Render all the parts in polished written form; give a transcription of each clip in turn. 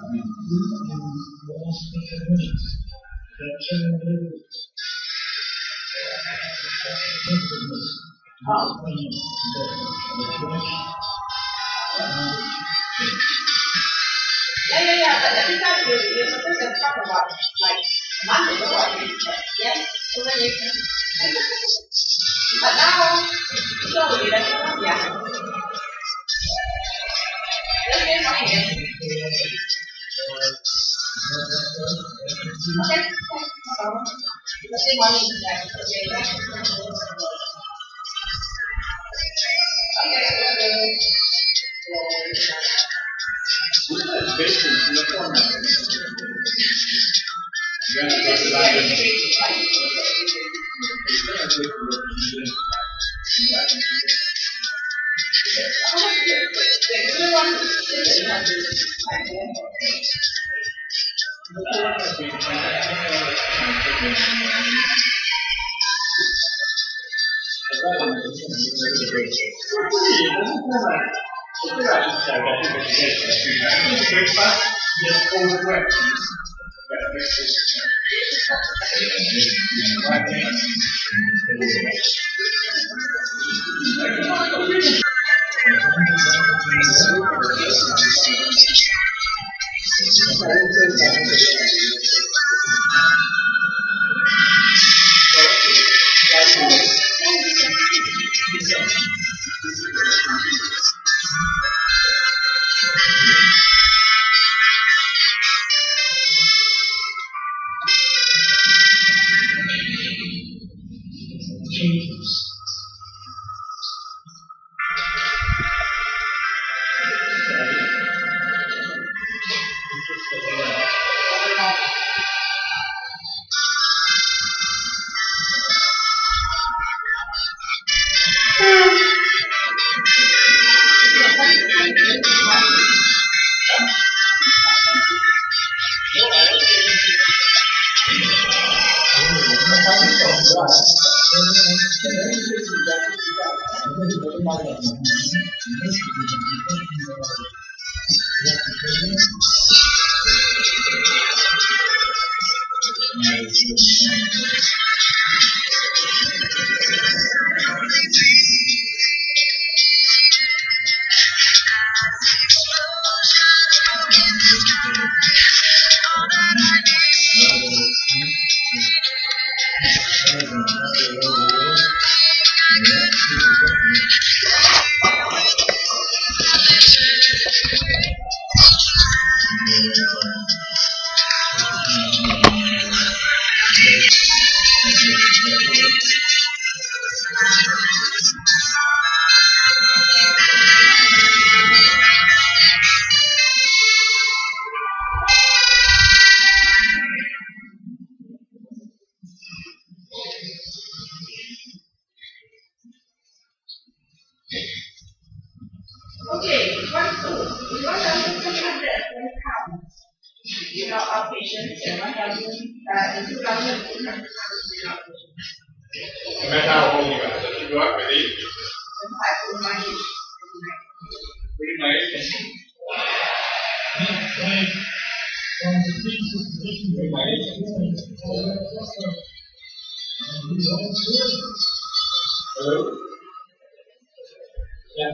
Yeah. But every time you're supposed to talk about like months ago, yes. So then you can. But now, slowly, that's not. Yeah. Let's get something. Okay. So, let's say one is that. Okay, one, two. We want to understand that when it counts, outpatients and 1,000 in 2,000 outpatients. No matter how old you are, if you are ready. Hello? Yeah.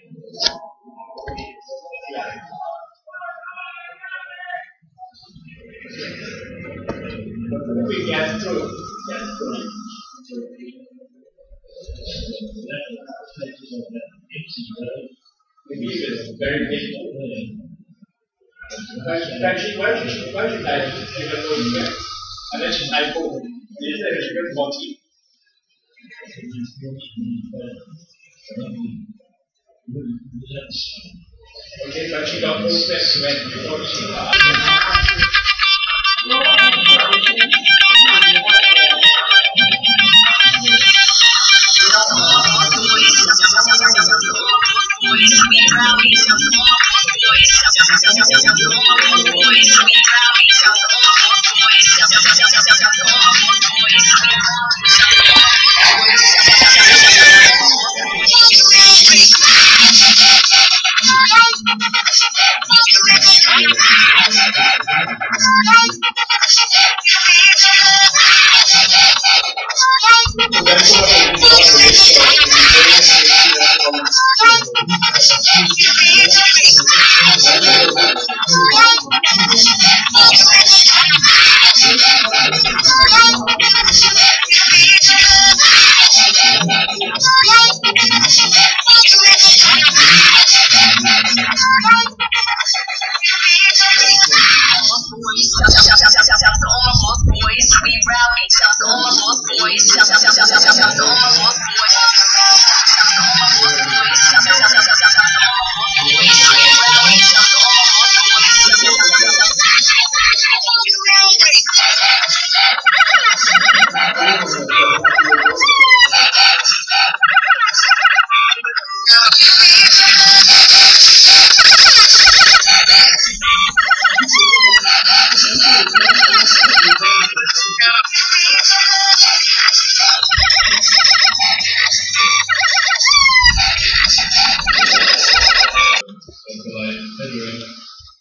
Very difficult. Why should I give a full check? And then she's like, oh, is there a sugar body? Okay, but she got full specimen before she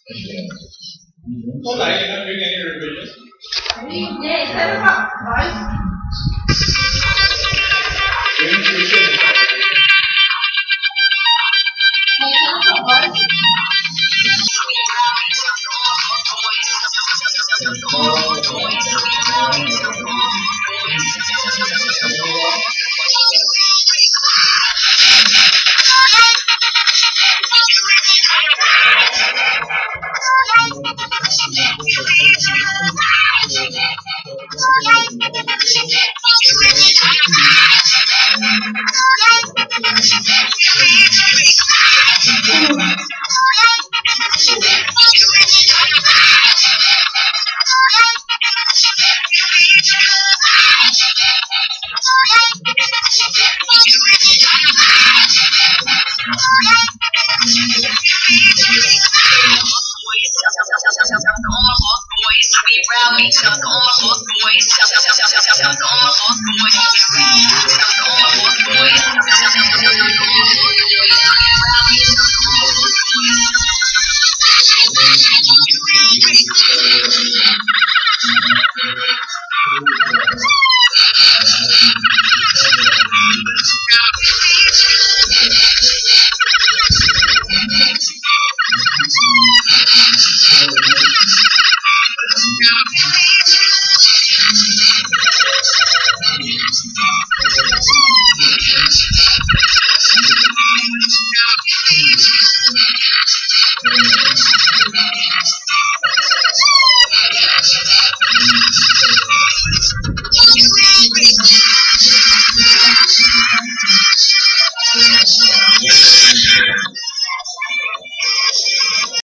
So like you're not doing any revisions? Yeah, it's kind of hard, right?